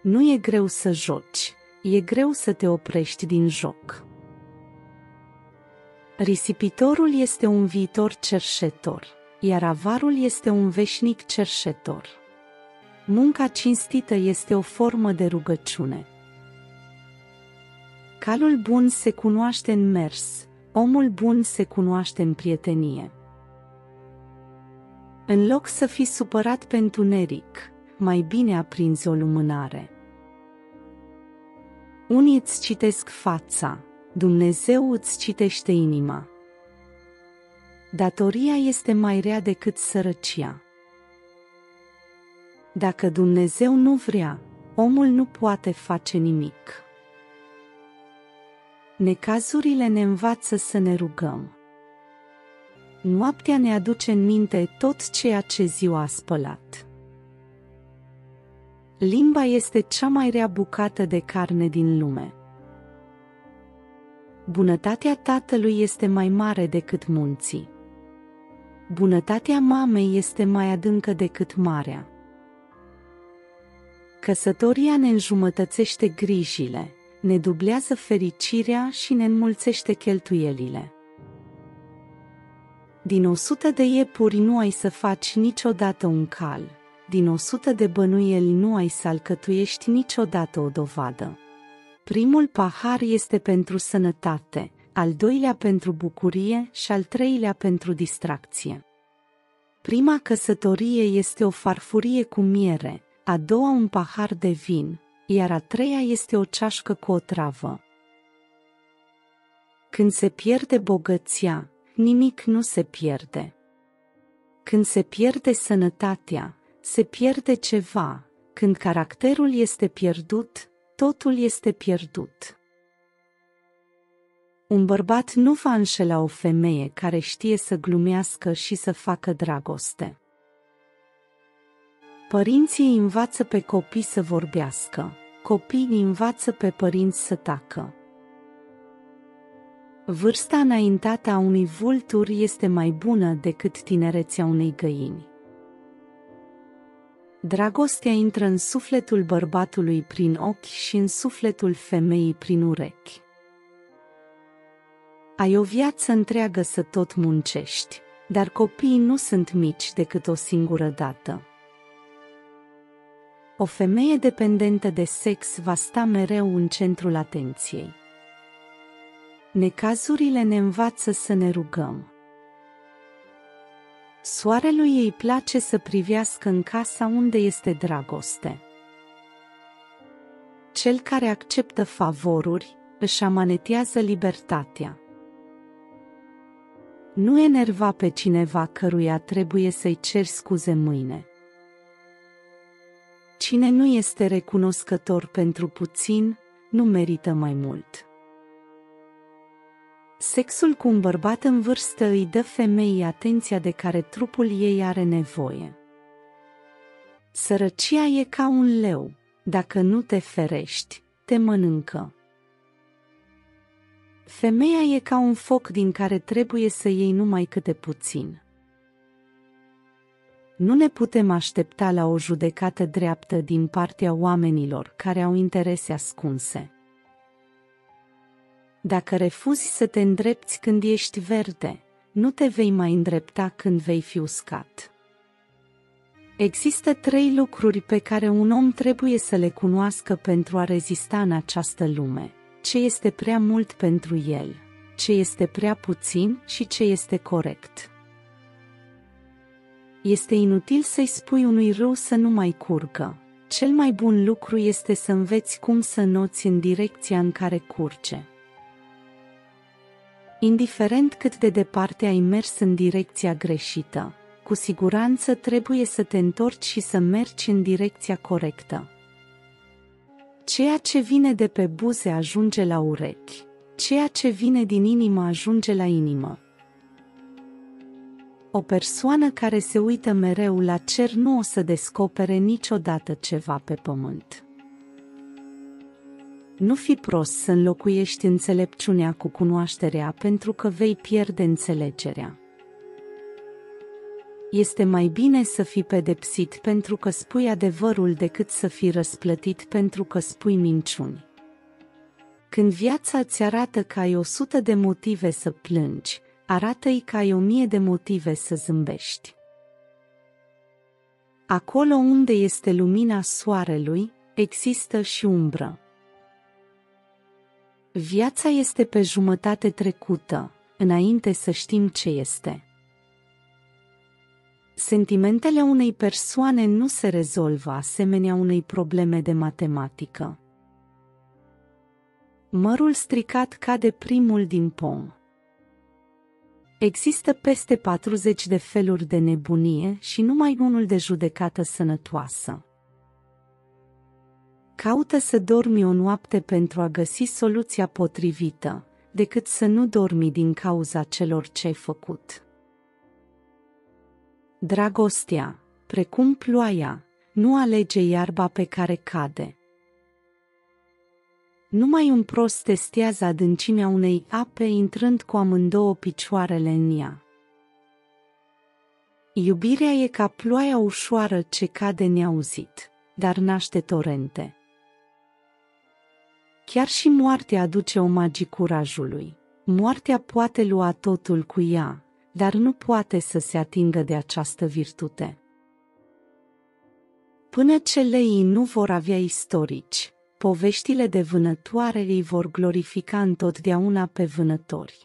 Nu e greu să joci, e greu să te oprești din joc. Risipitorul este un viitor cerșetor, iar avarul este un veșnic cerșetor. Munca cinstită este o formă de rugăciune. Calul bun se cunoaște în mers, omul bun se cunoaște în prietenie. În loc să fii supărat pe întuneric, mai bine aprinzi o lumânare. Unii îți citesc fața, Dumnezeu îți citește inima. Datoria este mai rea decât sărăcia. Dacă Dumnezeu nu vrea, omul nu poate face nimic. Necazurile ne învață să ne rugăm. Noaptea ne aduce în minte tot ceea ce ziua a spălat. Limba este cea mai rea bucată de carne din lume. Bunătatea tatălui este mai mare decât munții. Bunătatea mamei este mai adâncă decât marea. Căsătoria ne înjumătățește grijile, ne dublează fericirea și ne înmulțește cheltuielile. Din 100 de iepuri nu ai să faci niciodată un cal, din 100 de bănuieli nu ai să alcătuiești niciodată o dovadă. Primul pahar este pentru sănătate, al doilea pentru bucurie și al treilea pentru distracție. Prima căsătorie este o farfurie cu miere, a doua un pahar de vin, iar a treia este o ceașcă cu otravă. Când se pierde bogăția, nimic nu se pierde. Când se pierde sănătatea, se pierde ceva. Când caracterul este pierdut, totul este pierdut. Un bărbat nu va înșela o femeie care știe să glumească și să facă dragoste. Părinții îi învață pe copii să vorbească, copiii îi învață pe părinți să tacă. Vârsta înaintată a unui vultur este mai bună decât tinerețea unei găini. Dragostea intră în sufletul bărbatului prin ochi și în sufletul femeii prin urechi. Ai o viață întreagă să tot muncești, dar copiii nu sunt mici decât o singură dată. O femeie dependentă de sex va sta mereu în centrul atenției. Necazurile ne învață să ne rugăm. Soarelui îi place să privească în casa unde este dragoste. Cel care acceptă favoruri își amanetează libertatea. Nu enerva pe cineva căruia trebuie să-i ceri scuze mâine. Cine nu este recunoscător pentru puțin, nu merită mai mult. Sexul cu un bărbat în vârstă îi dă femeii atenția de care trupul ei are nevoie. Sărăcia e ca un leu, dacă nu te ferești, te mănâncă. Femeia e ca un foc din care trebuie să iei numai câte puțin. Nu ne putem aștepta la o judecată dreaptă din partea oamenilor care au interese ascunse. Dacă refuzi să te îndrepți când ești verde, nu te vei mai îndrepta când vei fi uscat. Există 3 lucruri pe care un om trebuie să le cunoască pentru a rezista în această lume: ce este prea mult pentru el, ce este prea puțin și ce este corect. Este inutil să-i spui unui râu să nu mai curgă. Cel mai bun lucru este să înveți cum să înoți în direcția în care curge. Indiferent cât de departe ai mers în direcția greșită, cu siguranță trebuie să te întorci și să mergi în direcția corectă. Ceea ce vine de pe buze ajunge la urechi, ceea ce vine din inimă ajunge la inimă. O persoană care se uită mereu la cer nu o să descopere niciodată ceva pe pământ. Nu fi prost să înlocuiești înțelepciunea cu cunoașterea, pentru că vei pierde înțelegerea. Este mai bine să fii pedepsit pentru că spui adevărul decât să fii răsplătit pentru că spui minciuni. Când viața îți arată că ai 100 de motive să plângi, arată-i că ai 1000 de motive să zâmbești. Acolo unde este lumina soarelui, există și umbră. Viața este pe jumătate trecută, înainte să știm ce este. Sentimentele unei persoane nu se rezolvă asemenea unei probleme de matematică. Mărul stricat cade primul din pom. Există peste 40 de feluri de nebunie și numai unul de judecată sănătoasă. Caută să dormi o noapte pentru a găsi soluția potrivită, decât să nu dormi din cauza celor ce ai făcut. Dragostea, precum ploaia, nu alege iarba pe care cade. Numai un prost testează adâncimea unei ape intrând cu amândouă picioarele în ea. Iubirea e ca ploaia ușoară ce cade neauzit, dar naște torente. Chiar și moartea aduce omagii curajului. Moartea poate lua totul cu ea, dar nu poate să se atingă de această virtute. Până ce leii nu vor avea istorici, poveștile de vânătoare îi vor glorifica întotdeauna pe vânători.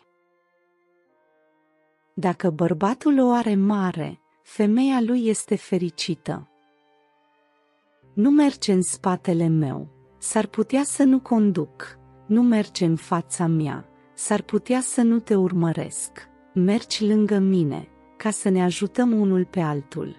Dacă bărbatul o are mare, femeia lui este fericită. Nu merge în spatele meu, s-ar putea să nu conduc, nu merge în fața mea, s-ar putea să nu te urmăresc, mergi lângă mine, ca să ne ajutăm unul pe altul.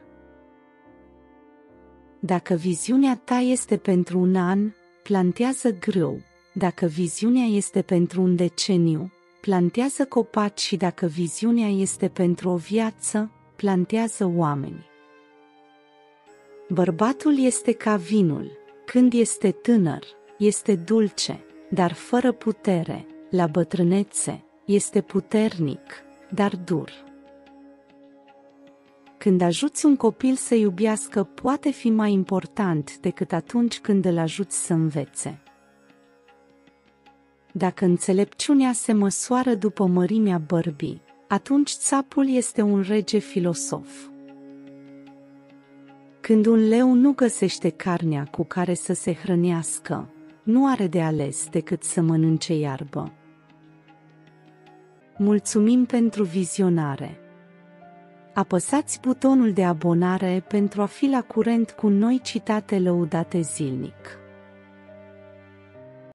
Dacă viziunea ta este pentru un an, plantează grâu, dacă viziunea este pentru un deceniu, plantează copaci și dacă viziunea este pentru o viață, plantează oameni. Bărbatul este ca vinul, când este tânăr, este dulce, dar fără putere, la bătrânețe, este puternic, dar dur. Când ajuți un copil să iubească, poate fi mai important decât atunci când îl ajuți să învețe. Dacă înțelepciunea se măsoară după mărimea bărbii, atunci țapul este un rege filosof. Când un leu nu găsește carnea cu care să se hrănească, nu are de ales decât să mănânce iarbă. Mulțumim pentru vizionare! Apăsați butonul de abonare pentru a fi la curent cu noi citate lăudate zilnic.